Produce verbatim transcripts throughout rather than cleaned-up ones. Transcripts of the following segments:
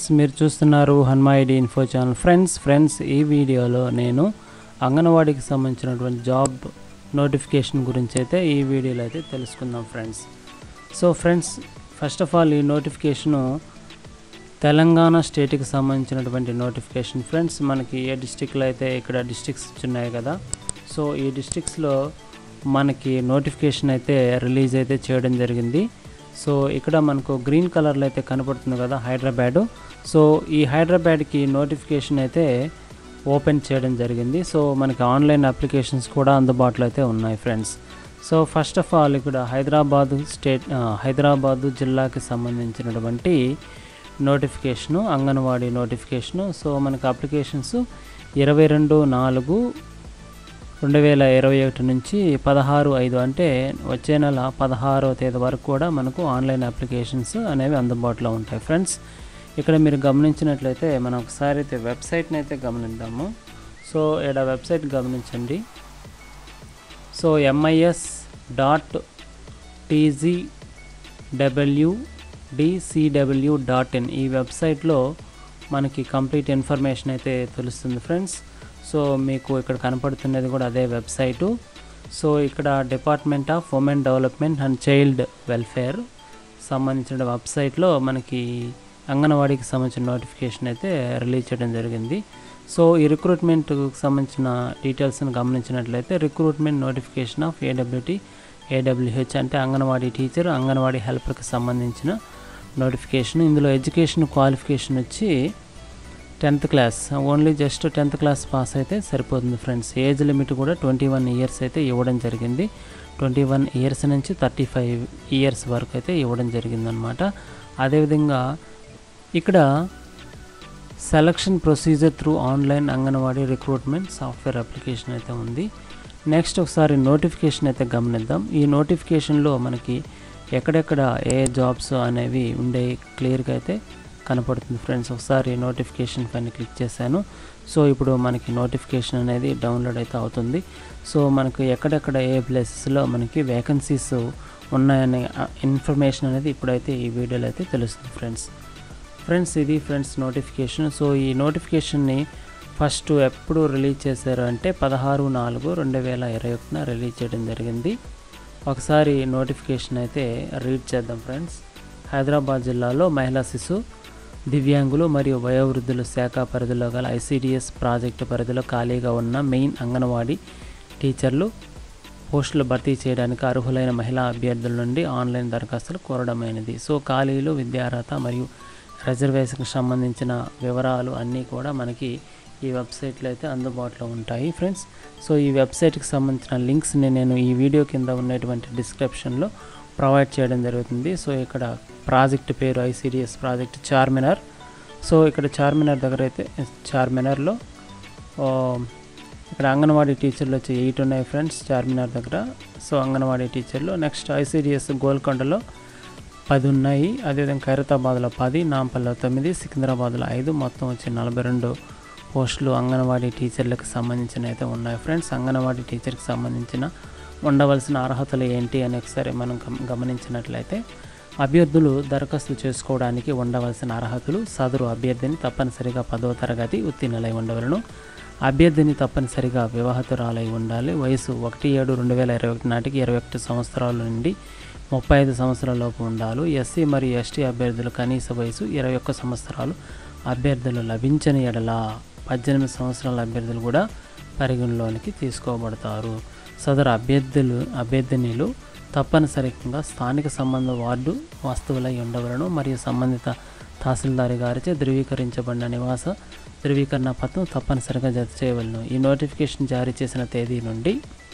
మీరు చూస్తున్నారు Hanuma ID info channel. Friends friends ఈ వీడియోలో నేను అంగన్వాడీకి సంబంధించినటువంటి జాబ్ నోటిఫికేషన్ గురించి అయితే ఈ వీడియోలో అయితే తెలుసుకుందాం friends. So friends first of all ఈ నోటిఫికేషను తెలంగాణ స్టేట్కి సంబంధించినటువంటి నోటిఫికేషన్ ఫ్రెండ్స్. మనకి ఏ డిస్టిక్లో అయితే ఇక్కడ డిస్ట్రిక్ట్స్ ఉన్నాయి కదా, సో ఈ డిస్ట్రిక్ట్స్లో మనకి నోటిఫికేషన్ అయితే రిలీజ్ అయితే చేయడం జరిగింది. సో ఇక్కడ మనకు గ్రీన్ కలర్లో అయితే కనపడుతుంది కదా హైదరాబాదు. సో ఈ హైదరాబాద్కి నోటిఫికేషన్ అయితే ఓపెన్ చేయడం జరిగింది. సో మనకి ఆన్లైన్ అప్లికేషన్స్ కూడా అందుబాటులో అయితే ఉన్నాయి friends. So first of all ఇక్కడ హైదరాబాదు స్టేట్ హైదరాబాదు జిల్లాకి సంబంధించినటువంటి నోటిఫికేషను, అంగన్వాడీ నోటిఫికేషను. సో మనకి అప్లికేషన్స్ ఇరవై రెండు నాలుగు రెండు వేల ఇరవై ఒకటి నుంచి పదహారు ఐదు అంటే వచ్చే నెల పదహారవ తేదీ వరకు కూడా మనకు ఆన్లైన్ అప్లికేషన్స్ అనేవి అందుబాటులో ఉంటాయి ఫ్రెండ్స్. ఇక్కడ మీరు గమనించినట్లయితే మనం ఒకసారి అయితే వెబ్సైట్ని అయితే గమనిద్దాము. సో ఇక్కడ వెబ్సైట్ గమనించండి. So MIS dot TGW DCW dot in ఈ వెబ్సైట్లో మనకి కంప్లీట్ ఇన్ఫర్మేషన్ అయితే తెలుస్తుంది ఫ్రెండ్స్. సో మీకు ఇక్కడ కనపడుతున్నది కూడా అదే వెబ్సైటు. సో ఇక్కడ department of women development and child welfare సంబంధించిన వెబ్సైట్లో మనకి అంగన్వాడీకి సంబంధించిన నోటిఫికేషన్ అయితే రిలీజ్ చేయడం జరిగింది. సో ఈ రిక్రూట్మెంట్కి సంబంధించిన డీటెయిల్స్ని గమనించినట్లయితే recruitment notification of AWT AWH అంటే అంగన్వాడీ టీచర్, అంగన్వాడీ హెల్పర్కి సంబంధించిన నోటిఫికేషన్. ఇందులో ఎడ్యుకేషన్ క్వాలిఫికేషన్ వచ్చి tenth class, only just tenth class pass అయితే సరిపోతుంది ఫ్రెండ్స్. ఏజ్ లిమిట్ కూడా ట్వంటీ వన్ ఇయర్స్ అయితే ఇవ్వడం జరిగింది. ట్వంటీ వన్ ఇయర్స్ నుంచి థర్టీ ఫైవ్ ఇయర్స్ వరకు అయితే ఇవ్వడం జరిగిందనమాట. అదేవిధంగా ఇక్కడ selection procedure through online anganwadi recruitment software application అయితే ఉంది. నెక్స్ట్ ఒకసారి నోటిఫికేషన్ అయితే గమనిద్దాం. ఈ నోటిఫికేషన్లో మనకి ఎక్కడెక్కడ ఏ జాబ్స్ అనేవి ఉండే క్లియర్గా అయితే కనపడుతుంది ఫ్రెండ్స్. ఒకసారి నోటిఫికేషన్ పైన క్లిక్ చేశాను. సో ఇప్పుడు మనకి నోటిఫికేషన్ అనేది డౌన్లోడ్ అయితే అవుతుంది. సో మనకు ఎక్కడెక్కడ ఏ ప్లేసెస్లో మనకి వేకెన్సీస్ ఉన్నాయనే ఇన్ఫర్మేషన్ అనేది ఇప్పుడైతే ఈ వీడియోలో అయితే తెలుస్తుంది ఫ్రెండ్స్. ఫ్రెండ్స్ ఇది ఫ్రెండ్స్ నోటిఫికేషన్. సో ఈ నోటిఫికేషన్ని ఫస్ట్ ఎప్పుడు రిలీజ్ చేశారు అంటే పదహారు నాలుగు రెండు వేల ఇరవై ఒకటిన రిలీజ్ చేయడం జరిగింది. ఒకసారి నోటిఫికేషన్ అయితే రీడ్ చేద్దాం ఫ్రెండ్స్. హైదరాబాద్ జిల్లాలో మహిళా శిశు దివ్యాంగులు మరియు వయోవృద్ధుల శాఖ పరిధిలో గల ఐసిడిఎస్ ప్రాజెక్టు పరిధిలో ఖాళీగా ఉన్న మెయిన్ అంగన్వాడీ టీచర్లు పోస్టులు భర్తీ చేయడానికి అర్హులైన మహిళా అభ్యర్థుల నుండి ఆన్లైన్ దరఖాస్తులు కోరడమైనది. సో ఖాళీలు, విద్యార్హత మరియు రిజర్వేషన్కి సంబంధించిన వివరాలు అన్నీ కూడా మనకి ఈ వెబ్సైట్లో అయితే అందుబాటులో ఉంటాయి ఫ్రెండ్స్. సో ఈ వెబ్సైట్కి సంబంధించిన లింక్స్ని నేను ఈ వీడియో కింద ఉన్నటువంటి డిస్క్రిప్షన్లో ప్రొవైడ్ చేయడం జరుగుతుంది. సో ఇక్కడ ప్రాజెక్ట్ పేరు ఐసిడిఎస్ ప్రాజెక్ట్ చార్మినార్. సో ఇక్కడ చార్మినార్ దగ్గర అయితే చార్మినార్లో ఇక్కడ అంగన్వాడీ టీచర్లు వచ్చి ఎయిట్ ఉన్నాయి ఫ్రెండ్స్ చార్మినార్ దగ్గర. సో అంగన్వాడీ టీచర్లు. నెక్స్ట్ ఐసిడిఎస్ గోల్కొండలో పది ఉన్నాయి. అదేవిధంగా ఖైరతాబాద్లో పది, నాంపల్లిలో తొమ్మిది, సికింద్రాబాద్లో ఐదు, మొత్తం వచ్చి నలభై రెండు పోస్టులు అంగన్వాడీ టీచర్లకు సంబంధించిన అయితే ఉన్నాయి ఫ్రెండ్స్. అంగన్వాడీ టీచర్కి సంబంధించిన ఉండవలసిన అర్హతలు ఏంటి అని ఒకసారి మనం గమనించినట్లయితే అభ్యర్థులు దరఖాస్తు చేసుకోవడానికి ఉండవలసిన అర్హతలు: సదరు అభ్యర్థిని తప్పనిసరిగా పదవ తరగతి ఉత్తీర్ణులై ఉండవలను. అభ్యర్థిని తప్పనిసరిగా వివాహితురాలై ఉండాలి. వయసు ఒకటి ఏడు రెండు వేల ఇరవై ఒకటి నాటికి ఇరవై ఒకటి సంవత్సరాల నుండి ముప్పై ఐదు సంవత్సరాల లోపు ఉండాలి. ఎస్సీ మరియు ఎస్టీ అభ్యర్థులు కనీస వయసు ఇరవై ఒక్క సంవత్సరాలు. అభ్యర్థులు లభించని ఎడల పద్దెనిమిది సంవత్సరాల అభ్యర్థులు కూడా పరిగణలోనికి తీసుకోబడతారు. సదరు అభ్యర్థులు అభ్యర్థినిలు తప్పనిసరిగా స్థానిక సంబంధ వార్డు వస్తువులై ఉండవలను మరియు సంబంధిత తహసీల్దారి గారిచే ధృవీకరించబడిన నివాస ధృవీకరణ పత్రం తప్పనిసరిగా జత చేయవలను. ఈ నోటిఫికేషన్ జారీ చేసిన తేదీ నుండి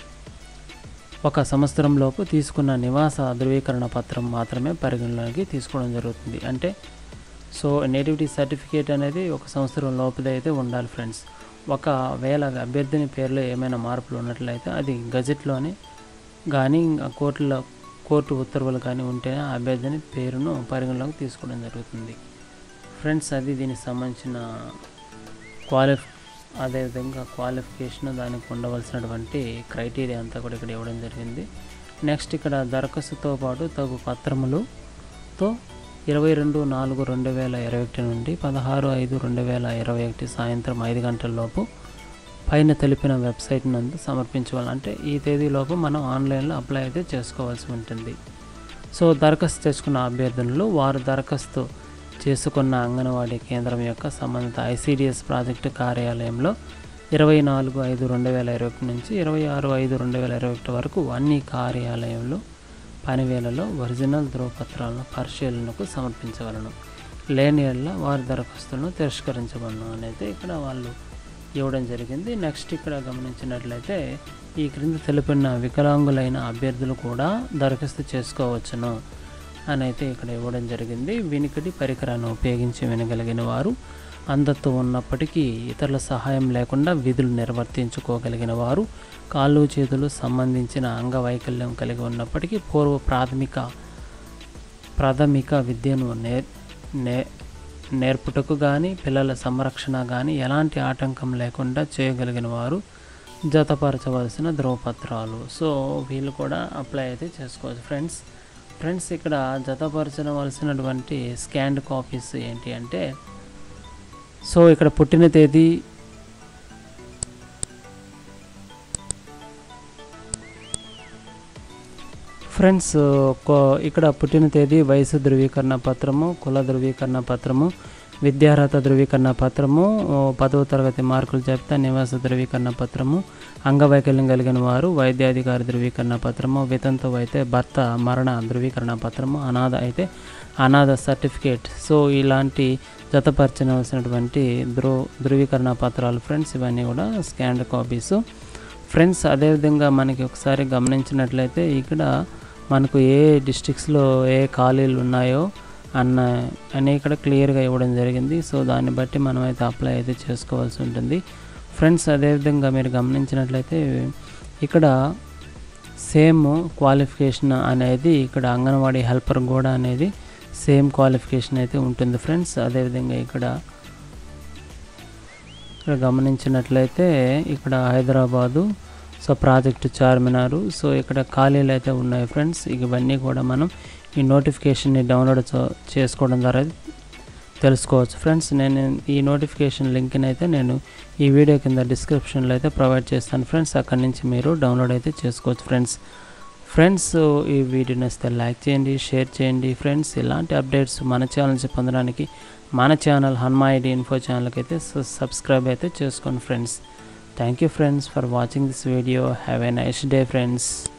ఒక సంవత్సరంలోపు తీసుకున్న నివాస ధృవీకరణ పత్రం మాత్రమే పరిగణలోకి తీసుకోవడం జరుగుతుంది. అంటే సో నేటివిటీ సర్టిఫికేట్ అనేది ఒక సంవత్సరం లోపుదే అయితే ఉండాలి ఫ్రెండ్స్. ఒకవేళ అభ్యర్థిని పేరులో ఏమైనా మార్పులు ఉన్నట్లయితే అది గజెట్లోని కానీ కోర్టులో కోర్టు ఉత్తర్వులు కానీ ఉంటేనే ఆ అభ్యర్థిని పేరును పరిగణలోకి తీసుకోవడం జరుగుతుంది ఫ్రెండ్స్. అది దీనికి సంబంధించిన క్వాలిఫ్ అదేవిధంగా క్వాలిఫికేషన్, దానికి ఉండవలసినటువంటి క్రైటీరియా అంతా కూడా ఇక్కడ ఇవ్వడం జరిగింది. నెక్స్ట్ ఇక్కడ దరఖాస్తుతో పాటు తగు పత్రములతో ఇరవై రెండు నాలుగు రెండు వేల ఇరవై ఒకటి నుండి పదహారు ఐదు రెండు వేల ఇరవై ఒకటి సాయంత్రం ఐదు గంటల లోపు పైన తెలిపిన వెబ్సైట్ నందు సమర్పించవాలి. అంటే ఈ తేదీలోపు మనం ఆన్లైన్లో అప్లై అయితే చేసుకోవాల్సి ఉంటుంది. సో దరఖాస్తు చేసుకున్న అభ్యర్థులు వారు దరఖాస్తు చేసుకున్న అంగన్వాడీ కేంద్రం యొక్క సంబంధిత ఐసిడిఎస్ ప్రాజెక్టు కార్యాలయంలో ఇరవై నాలుగు ఐదు రెండు వేల ఇరవై ఒకటి నుంచి ఇరవై ఆరు ఐదు రెండు వేల ఇరవై ఒకటి వరకు అన్ని కార్యాలయంలో పనివేళలో ఒరిజినల్ ధృవపత్రాలను పరిశీలనకు సమర్పించవలను. లేని యెడల వారి దరఖాస్తులను తిరస్కరించబడను అనేది ఇక్కడ వాళ్ళు ఇవ్వడం జరిగింది. నెక్స్ట్ ఇక్కడ గమనించినట్లయితే ఈ క్రింద తెలిపిన వికలాంగులైన అభ్యర్థులు కూడా దరఖాస్తు చేసుకోవచ్చును అని అయితే ఇక్కడ ఇవ్వడం జరిగింది. వినికిడి పరికరాన్ని ఉపయోగించి వినగలిగిన వారు, అంధత్వం ఉన్నప్పటికీ ఇతరుల సహాయం లేకుండా విధులు నిర్వర్తించుకోగలిగిన వారు, కాళ్ళు చేతులు సంబంధించిన అంగవైకల్యం కలిగి ఉన్నప్పటికీ పూర్వ ప్రాథమిక ప్రాథమిక విద్యను నేర్ నే నేర్పుటకు కానీ పిల్లల సంరక్షణ కానీ ఎలాంటి ఆటంకం లేకుండా చేయగలిగిన వారు జతపరచవలసిన ధృవపత్రాలు. సో వీళ్ళు కూడా అప్లై అయితే చేసుకోవచ్చు ఫ్రెండ్స్. ఫ్రెండ్స్ ఇక్కడ జతపరచవలసినటువంటి స్కాన్డ్ కాపీస్ ఏంటి అంటే, సో ఇక్కడ పుట్టిన తేదీ, ఫ్రెండ్స్ ఇక్కడ పుట్టిన తేదీ, వయసు ధృవీకరణ పత్రము, కుల ధృవీకరణ పత్రము, విద్యార్హత ధృవీకరణ పత్రము, పదవ తరగతి మార్కులు జాబితా, నివాస ధృవీకరణ పత్రము, అంగవైకల్యం కలిగిన వారు వైద్యాధికారి ధృవీకరణ పత్రము, వితంతువు అయితే భర్త మరణ ధృవీకరణ పత్రము, అనాథ అయితే అనాథ సర్టిఫికేట్. సో ఇలాంటి జతపరచవలసినటువంటి ధృవ ధృవీకరణ పత్రాలు ఫ్రెండ్స్, ఇవన్నీ కూడా స్కాన్డ్ కాపీస్. ఫ్రెండ్స్ అదేవిధంగా మనకి ఒకసారి గమనించినట్లయితే ఇక్కడ మనకు ఏ డిస్ట్రిక్ట్స్లో ఏ ఖాళీలు ఉన్నాయో అన్న అని ఇక్కడ క్లియర్గా ఇవ్వడం జరిగింది. సో దాన్ని బట్టి మనం అయితే అప్లై అయితే చేసుకోవాల్సి ఉంటుంది ఫ్రెండ్స్. అదేవిధంగా మీరు గమనించినట్లయితే ఇక్కడ సేమ్ క్వాలిఫికేషన్ అనేది ఇక్కడ అంగన్వాడీ హెల్పర్ కూడా అనేది సేమ్ క్వాలిఫికేషన్ అయితే ఉంటుంది ఫ్రెండ్స్. అదేవిధంగా ఇక్కడ ఇక్కడ గమనించినట్లయితే ఇక్కడ Hyderabad so project Charminar. So ఇక్కడ ఖాళీలు అయితే ఉన్నాయి ఫ్రెండ్స్. ఇవన్నీ కూడా మనం ఈ నోటిఫికేషన్ని డౌన్లోడ్ చేసుకోవడం ద్వారా తెలుసుకోవచ్చు ఫ్రెండ్స్. నేను ఈ నోటిఫికేషన్ లింక్ని అయితే నేను ఈ వీడియో కింద డిస్క్రిప్షన్లో అయితే ప్రొవైడ్ చేస్తాను ఫ్రెండ్స్. అక్కడి నుంచి మీరు డౌన్లోడ్ అయితే చేసుకోవచ్చు ఫ్రెండ్స్. ఫ్రెండ్స్ ఈ వీడియో నచ్చితే లైక్ చేయండి, షేర్ చేయండి ఫ్రెండ్స్. ఇలాంటి అప్డేట్స్ మన ఛానల్ నుంచి పొందడానికి మన ఛానల్ హన్మాయిడి ఇన్ఫో ఛానల్కి అయితే సబ్స్క్రైబ్ అయితే చేసుకోండి friends. Thank you friends for watching this video. Have a nice day friends.